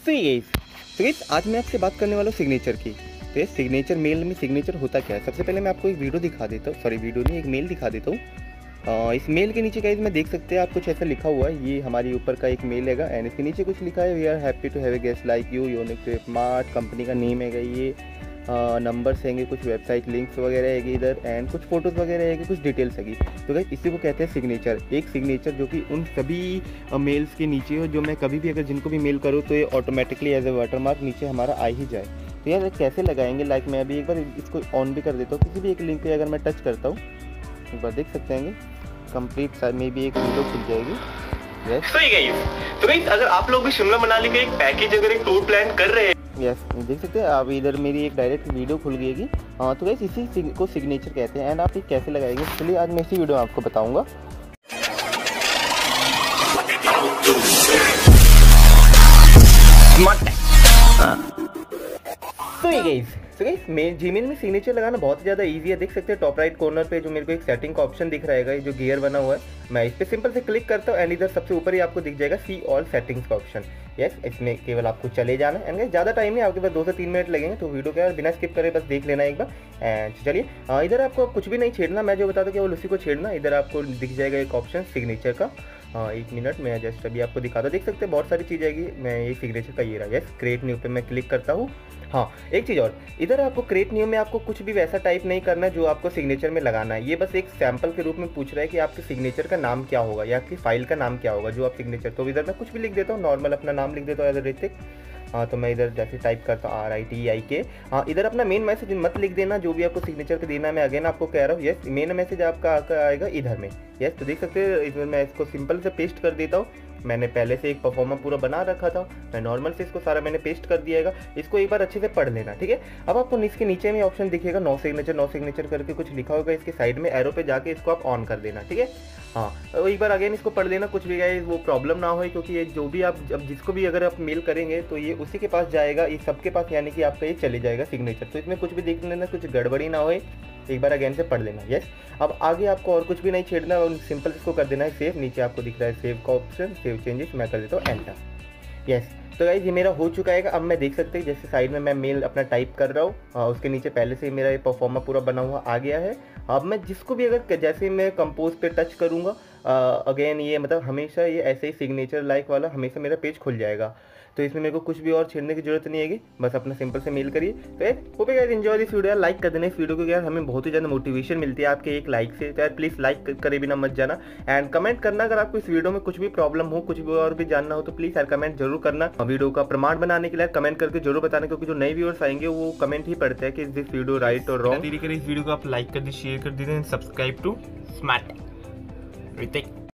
So guys आज मैं आपसे बात करने वाला हूँ सिग्नेचर की। तो ये सिग्नेचर मेल में सिग्नेचर होता क्या है। सबसे पहले मैं आपको एक वीडियो दिखा देता हूँ, सॉरी वीडियो नहीं, एक मेल दिखा देता हूँ। इस मेल के नीचे गाइस मैं देख सकते हैं आप कुछ ऐसा लिखा हुआ है, ये हमारी ऊपर का एक मेल हैगा एंड इसके नीचे कुछ लिखा है, we are happy to have a guest like you, unique to smart, company का नेम हैगा ये, नंबर्स हैंगे, कुछ वेबसाइट लिंक्स वगैरह हैगी इधर एंड कुछ फोटोज़ वगैरह हैगी, कुछ डिटेल्स हैगी। तो गाइस इसी को कहते हैं सिग्नेचर। एक सिग्नेचर जो कि उन सभी मेल्स के नीचे हो जो मैं कभी भी अगर जिनको भी मेल करूँ तो ये ऑटोमेटिकली एज ए वाटरमार्क नीचे हमारा आ ही जाए। तो यार कैसे लगाएंगे, लाइक मैं अभी एक बार इसको ऑन भी कर देता हूँ, किसी भी एक लिंक पे अगर मैं टच करता हूँ एक बार देख सकते हैं कंप्लीट में भी एक विंडो खुल जाएगी। तो गाइस अगर आप लोग भी शिमला मनाली का एक पैकेज अगर एक टूर प्लान कर रहे हैं, यस देख सकते हैं आप इधर मेरी एक डायरेक्ट वीडियो खुल गई। तो गाइस इसी को सिग्नेचर कहते हैं एंड आप ये कैसे लगाएंगे, इसलिए आज मैं इसी वीडियो में आपको बताऊंगा। तो गाइस मैं जीमेल में सिग्नेचर लगाना बहुत ज़्यादा इजी है। देख सकते हैं टॉप राइट कॉर्नर पे जो मेरे को एक सेटिंग का ऑप्शन दिख रहा है, जो गियर बना हुआ है, मैं इस पर सिंपल से क्लिक करता हूँ एंड इधर सबसे ऊपर ही आपको दिख जाएगा सी ऑल सेटिंग्स का ऑप्शन। यस इसमें केवल आपको चले जाना एंड ज़्यादा टाइम नहीं, आपके पास 2 से 3 मिनट लगेंगे, तो वीडियो क्या बिना स्किप करे बस देख लेना एक बार। एंड चलिए इधर आपको कुछ भी नहीं छेड़ना, मैं जो बताता हूँ केवल उसी को छेड़ना। इधर आपको दिख जाएगा एक ऑप्शन सिग्नेचर का। 1 मिनट मैं जस्ट अभी आपको दिखाता, देख सकते हैं बहुत सारी चीज़ आएगी। मैं ये सिग्नेचर का ये रहा, यस क्रिएट न्यू पे मैं क्लिक करता हूँ। हाँ एक चीज़ और, इधर आपको क्रिएट न्यू में आपको कुछ भी वैसा टाइप नहीं करना है जो आपको सिग्नेचर में लगाना है। ये बस एक सैंपल के रूप में पूछ रहा है कि आपके सिग्नेचर का नाम क्या होगा या आपकी फाइल का नाम क्या होगा जो आप सिग्नेचर। तो इधर मैं कुछ भी लिख देता हूँ, नॉर्मल अपना नाम लिख देता हूँ एज ऋतिक। हाँ तो मैं इधर जैसे टाइप करता हूँ RITIK। हाँ इधर अपना मेन मैसेज मत लिख देना जो भी आपको सिग्नेचर पे देना है। मैं अगेन आपको कह रहा हूँ यस मेन मैसेज आपका आएगा इधर में। यस तो देख सकते हैं इसमें मैं इसको सिंपल से पेस्ट कर देता हूँ। मैंने पहले से एक परफॉर्मर पूरा बना रखा था, मैं नॉर्मल से इसको सारा मैंने पेस्ट कर दिया है। इसको एक बार अच्छे से पढ़ लेना, ठीक है। अब आपको इसके नीचे में ऑप्शन दिखेगा नो सिग्नेचर करके कुछ लिखा होगा, इसके साइड में एरो पे जाके इसको आप ऑन कर देना, ठीक है। हाँ तो एक बार अगेन इसको पढ़ लेना, कुछ भी गाइस वो प्रॉब्लम ना हो, क्योंकि ये जो भी आप अब जिसको भी अगर आप मेल करेंगे तो ये उसी के पास जाएगा, ये सबके पास, यानी कि आपका ये चले जाएगा सिग्नेचर। तो इसमें कुछ भी देख लेना, कुछ गड़बड़ी ना हो, एक बार अगेन से पढ़ लेना। यस अब आगे आपको और कुछ भी नहीं छेड़ना, सिंपल इसको कर देना है सेव। नीचे आपको दिख रहा है सेव का ऑप्शन, सेव चेंजेस, मैं कर देता हूँ एंटर। यस तो गाइस ये मेरा हो चुका है। अब मैं देख सकते हैं जैसे साइड में मैं मेल अपना टाइप कर रहा हूँ, उसके नीचे पहले से मेरा ये परफॉर्मर पूरा बना हुआ आ गया है। अब मैं जिसको भी अगर जैसे मैं कंपोज पे टच करूँगा अगेन ये मतलब हमेशा ये ऐसे ही सिग्नेचर लाइक वाला हमेशा मेरा पेज खुल जाएगा। तो इसमें मेरे को कुछ भी और छेड़ने की जरूरत नहीं है, बस अपना सिंपल से मेल करिए। तो hope guys enjoy this video, like कर देना इस वीडियो को, यार हमें बहुत ही ज़्यादा मोटिवेशन मिलती है आपके एक लाइक से। तो यार प्लीज़ लाइक करे बिना मत जाना एंड कमेंट करना, अगर आपको इस वीडियो में कुछ भी प्रॉब्लम हो, कुछ भी और भी जानना हो तो प्लीज़ यार कमेंट जरूर करना। वीडियो का प्रमाण बनाने के लिए कमेंट करके जरूर बताना, क्योंकि जो नए व्यूअर्स आएंगे वो कमेंट ही पढ़ते हैं कि दिस वीडियो राइट और रॉन्ग। इस वीडियो को आप लाइक कर दीजिए, शेयर कर दीजिए, सब्सक्राइब टू स्मार्ट ऋतिक।